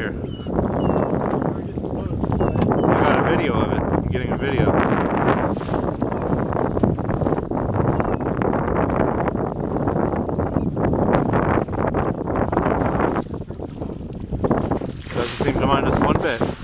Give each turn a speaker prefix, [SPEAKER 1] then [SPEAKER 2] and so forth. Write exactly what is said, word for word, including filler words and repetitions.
[SPEAKER 1] here. I got a video of it. I'm getting a video. Doesn't seem to mind us one bit.